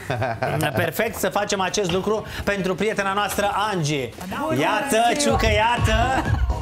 Perfect să facem acest lucru pentru prietena noastră Angie. Iată, Ciucă, iată!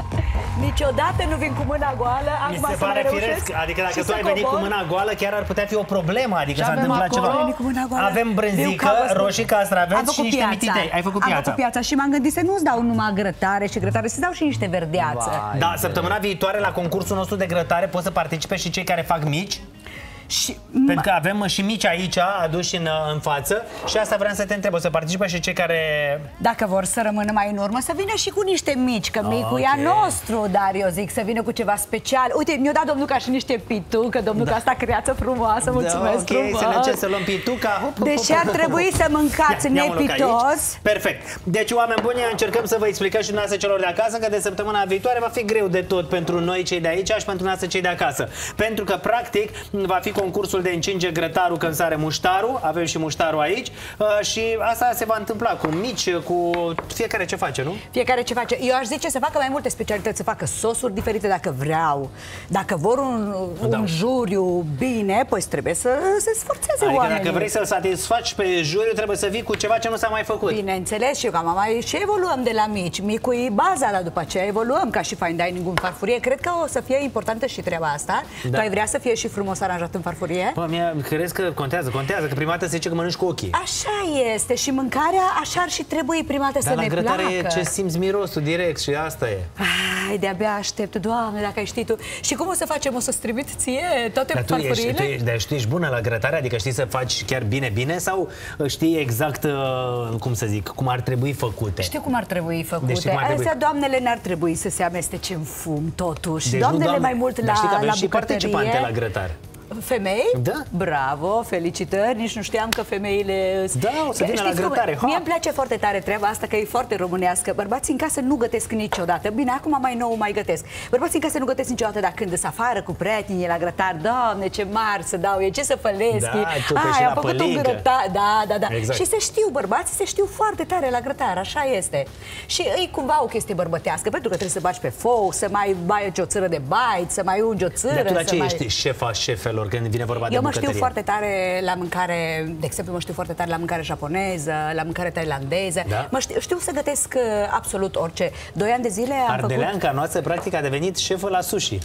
Niciodată nu vin cu mâna goală. Mi se pare firesc. Adică dacă tu ai venit cu mâna goală, chiar ar putea fi o problemă. Adică s-a întâmplat ceva. Avem brânzică, roșii, castraveți și niște mititei. Ai făcut piața. Am făcut piața și m-am gândit să nu-ți dau numai grătare și grătare, să dau și niște verdeață. Da, săptămâna viitoare la concursul nostru de grătare pot să participe și cei care fac mici. Pentru că avem și mici aici aduși în față. Și asta vreau să te întreb, o să participe și cei care... Dacă vor să rămână mai în urmă, să vină și cu niște mici. Că micul e a nostru, dar eu zic să vină cu ceva special. Uite, mi-a dat domnul ca și niște pitucă. Domnul ca asta creață frumoasă, mulțumesc frumos. Să luăm pituca. Deci ar trebui să mâncați nepitos. Perfect. Deci, oameni buni, încercăm să vă explicăm și dumneavoastră celor de acasă că de săptămâna viitoare va fi greu de tot pentru noi cei de aici și pentru dumneavoastră cei de acasă. Pentru că, practic, va fi concursul de încinge grătarul când sare muștarul. Avem și muștarul aici. Și asta se va întâmpla cu mici, cu fiecare ce face, nu? Fiecare ce face. Eu aș zice să facă mai multe specialități, să facă sosuri diferite dacă vreau. Dacă vor un juriu bine, păi trebuie să se sforțeze oamenii. Dacă vrei să-l satisfaci pe juriu, trebuie să vii cu ceva ce nu s-a mai făcut. Bineînțeles, și eu ca mama și evoluăm de la mici. Micul e baza, dar după aceea evoluăm ca și fine dining în farfurie. Cred că o să fie importantă și treaba asta. Tu ai vrea să fie și frumos aranjat în farfurie? Păi, crezi că contează, că prima dată se zice că mănânci cu ochii. Așa este și mâncarea așa ar și trebui prima dată să ne placă. Dar la grătare e ce simți mirosul direct și asta e. Ai, de-abia aștept, Doamne, dacă ai ști tu. Și cum o să facem? O să-ți trimit ție toate farfuriile? Dar tu ești bună la grătare? Adică știi să faci chiar bine sau știi exact, cum să zic, cum ar trebui făcute? Știu cum ar trebui făcute. Astea, doamnele, n-ar trebui să se amestece în fum, totuși. Deci doamnele mai mult la bucătărie. Și participante la grătare. Femei? Da. Bravo, felicitări. Nici nu știam că femeile... Da, o să vină la grătare. Mie îmi place foarte tare treaba asta, că e foarte românească. Bărbații în casă nu gătesc niciodată. Bine, acum mai nou mai gătesc. Bărbații în casă nu gătesc niciodată, dar când îs afară cu prietenii la grătar, Doamne, ce mari să dau, e ce să fălesc. Da, am făcut un grătar. Da. Exact. Și se știu, bărbații se știu foarte tare la grătar, așa este. Și e cumva o chestie bărbătească, pentru că trebuie să bagi pe foc, să mai bai o țără de bait, să mai ungi o țără. Dar tu la ce ești șefa șefelor când vine vorba de bucătărie? Eu mă știu foarte tare la mâncare, de exemplu, mă știu foarte tare la mâncare japoneză, la mâncare tailandeză. Da? Știu să gătesc absolut orice. 2 ani de zile am Ardeleanca noastră, practic, a devenit șefă la sushi.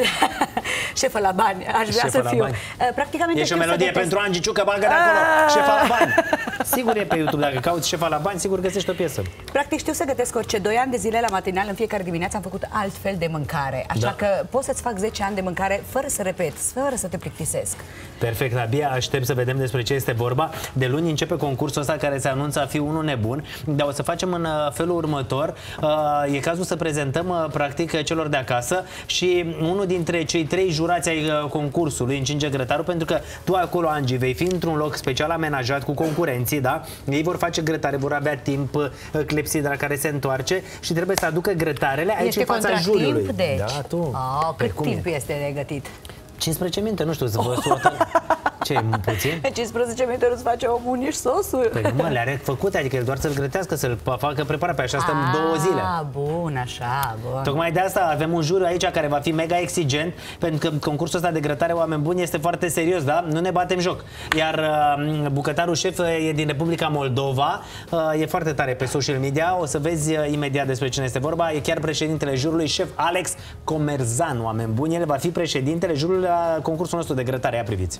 Șefă la bani, aș vrea să fiu. Practicamente e și o melodie pentru Angie Ciucă, bagă de acolo, șefa la bani. Sigur e pe YouTube, dacă cauți șefa la bani, sigur găsești o piesă. Practic știu să gătesc orice. 2 ani de zile la matinal, în fiecare dimineață am făcut altfel de mâncare. Așa că poți să-ți fac 10 ani de mâncare fără să repeți, fără să te plictisesc. Perfect, abia aștept să vedem despre ce este vorba. De luni începe concursul ăsta care se anunță a fi unul nebun, dar o să facem în felul următor. E cazul să prezentăm practic celor de acasă și unul dintre cei 3 jurați ai concursului încinge grătarul, pentru că tu acolo, Angie, vei fi într-un loc special amenajat cu concurenții, da? Ei vor face grătare, vor avea timp, clepsidra care se întoarce și trebuie să aducă grătarele aici în fața juriului. Timp, deci. Da, tu. Cât timp este de gătit? 15 minute, nu știu, să vă suată. Ce, puțin? În 15 minute nu-ți face omul nici sosul. Păi nu, le are făcute, adică el doar să-l grătească, să-l facă preparat, pe așa stăm 2 zile. Bun, așa, bun. Tocmai de asta avem un juriu aici care va fi mega exigent, pentru că concursul ăsta de grătare, oameni buni, este foarte serios, da? Nu ne batem joc. Iar bucătarul șef e din Republica Moldova, e foarte tare pe social media, o să vezi imediat despre cine este vorba, e chiar președintele juriului, șef Alex Comerzan, oameni buni, el va fi președintele juriului la concursul nostru de grătare, ia priviți.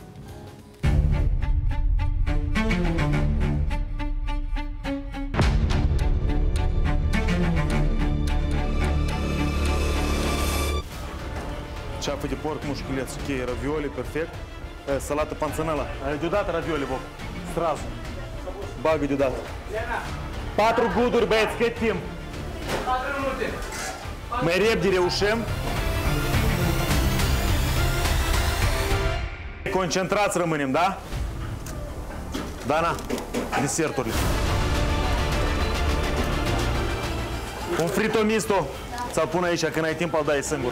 Ceapă de porc, mușculeț, ok, ravioli, perfect. Salată panțanela. Deodată ravioli, Bob. Strază. Bagă deodată. 4 guduri, băieți, cât timp? 4 minute. Mai repede reușim. Concentrați rămânem, da? Dana, deserturile. Un frito misto. Ți-l pun aici, când ai timp, îl dai singur.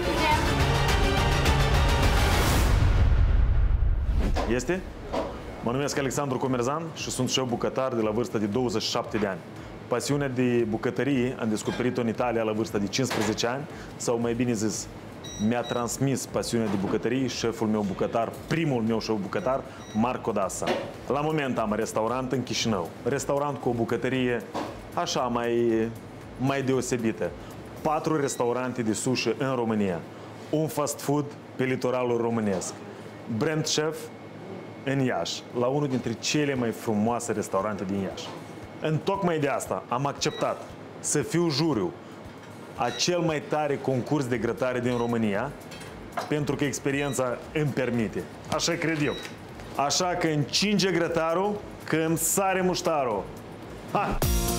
Este? Mă numesc Alexandru Comerzan și sunt șef bucătar de la vârsta de 27 de ani. Pasiunea de bucătărie am descoperit-o în Italia la vârsta de 15 ani, sau mai bine zis, mi-a transmis pasiunea de bucătărie șeful meu bucătar, primul meu șef bucătar, Marco Dasa. La moment am restaurant în Chișinău. Restaurant cu o bucătărie așa mai deosebită. 4 restaurante de sushi în România. Un fast food pe litoralul românesc. Brand Chef în Iași, la unul dintre cele mai frumoase restaurante din Iași. Întocmai de asta am acceptat să fiu juriu a cel mai tare concurs de grătare din România, pentru că experiența îmi permite. Așa cred eu. Așa că încinge grătarul, că îmi sare muștarul. Ha!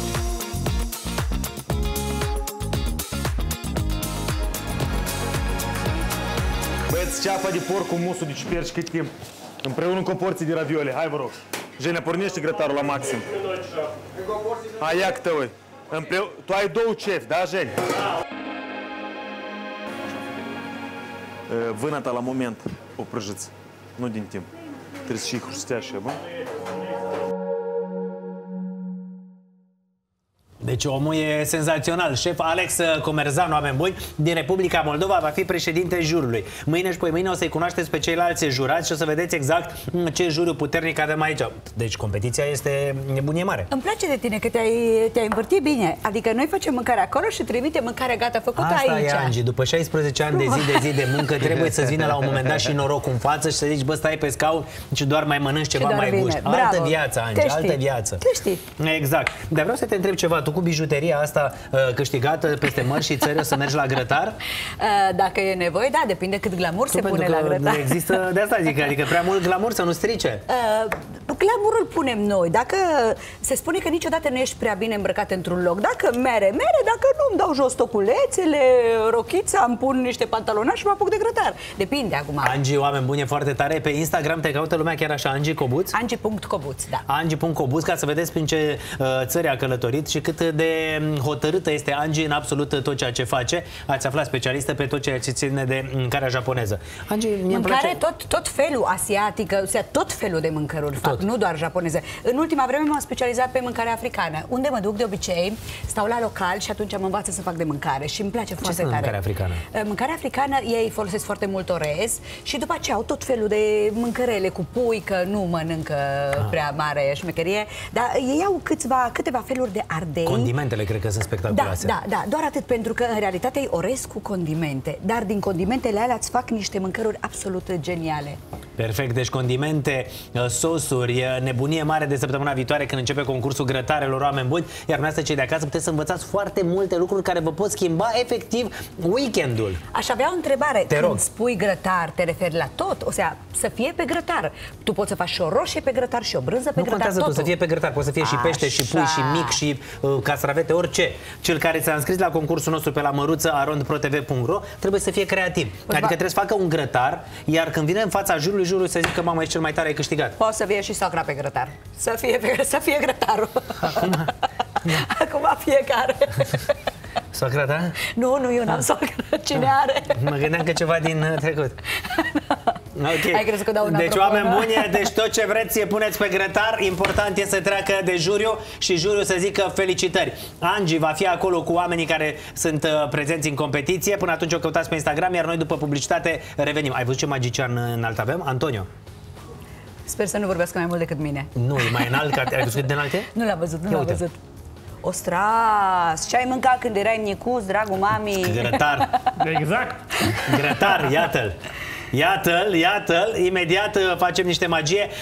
Băieți, ceapa de porc cu musul de ciuperci cât timp? Împreună cu o porție de ravioli. Hai, vă rog. Jenea, pornește grătarul la maxim. Hai, ia câte oi. Tu ai 2 cefi, da, Jeni? Vânăta la moment o prăjiți. Nu din timp. Trebuie să și hrustea așa, bă? Deci omul e senzațional. Șef Alex Comerzan, oameni buni, din Republica Moldova, va fi președinte juriului. Mâine și poimâine o să-i cunoașteți pe ceilalți jurați și o să vedeți exact ce juriu puternic avem aici. Deci competiția este nebunie mare. Îmi place de tine că te-ai învârtit bine. Adică noi facem mâncare acolo și trimitem mâncarea gata făcută Asta aici. Asta e, Angie. După 16 ani de zi de muncă, trebuie să-ți vină la un moment dat și noroc în față și să zici, bă, stai pe scaun și doar mai mănânci ceva mai guști. Altă viață, Angie, altă viață. Te știi. Exact. Dar vreau să te întreb ceva. Tu cu bijuteria asta câștigată peste mări și țări o să mergi la grătar? Dacă e nevoie, da, depinde cât glamour se pune la grătar. Nu există, de asta zic, adică prea mult glamour să nu strice. Glamourul punem noi. Dacă se spune că niciodată nu ești prea bine îmbrăcat într-un loc, dacă mere, dacă nu îmi dau jos toculețele, rochița, îmi pun niște pantalonași și mă apuc de grătar. Depinde acum. Angie, oameni buni, e foarte tare. Pe Instagram te caută lumea chiar așa, Angie Cobuț? Angie.cobuț, da. Angie.cobuț, ca să vedeți prin ce țări a călătorit și cât de hotărâtă este Angie în absolut tot ceea ce face. Ați aflat specialistă pe tot ceea ce ține de mâncarea japoneză. Angie, mâncare tot felul, asiatică, tot felul de mâncăruri fac, nu doar japoneză. În ultima vreme m-am specializat pe mâncarea africană. Unde mă duc de obicei, stau la local și atunci mă învață să fac de mâncare și îmi place foarte tare. Mâncarea africană? Mâncarea africană, ei folosesc foarte mult orez și după aceea au tot felul de mâncărele cu pui, că nu mănâncă prea mare șmecherie, dar ei au câteva feluri de ardei. Condimentele cred că sunt spectaculoase. Da, doar atât, pentru că în realitate e orez cu condimente, dar din condimentele alea îți fac niște mâncăruri absolut geniale. Perfect, deci condimente, sosuri, nebunie mare de săptămâna viitoare când începe concursul grătarelor, oameni buni, iar dumneavoastră cei de acasă puteți să învățați foarte multe lucruri care vă pot schimba efectiv weekendul. Aș avea o întrebare. Când spui grătar, te referi la tot? O sea, să fie pe grătar. Tu poți să faci și o roșie pe grătar și o brânză pe grătar. Nu contează să fie pe grătar, poți să fie și pește, și pui, și mic, și castravete, orice. Cel care s-a înscris la concursul nostru pe la măruță@arondprotv.ro trebuie să fie creativ. Adică trebuie să facă un grătar, iar când vine în fața jurului, jurul să zic că mama, ești cel mai tare, ai câștigat. Poți să fie și socra pe grătar. Să fie grătarul. Acum fiecare. Socra ta? Nu, eu n-am socră. Cine are? Mă gândeam că ceva din trecut. Okay. Ai crezut că dau una deci, oameni buni, deci tot ce vreți puneți pe grătar. Important e să treacă de juriu și juriu să zică felicitări. Angie va fi acolo cu oamenii care sunt prezenți în competiție. Până atunci o căutați pe Instagram, iar noi după publicitate revenim. Ai văzut ce magician înalt avem? Antonio. Sper să nu vorbească mai mult decât mine. Nu, e mai înalt. Ai văzut cât de înalt e? Nu l-am văzut, nu l-am văzut. Ostras! Ce ai mâncat când erai micuț, dragul mami? Grătar. Exact. Grătar, iată-l. Iată-l, imediat facem niște magie.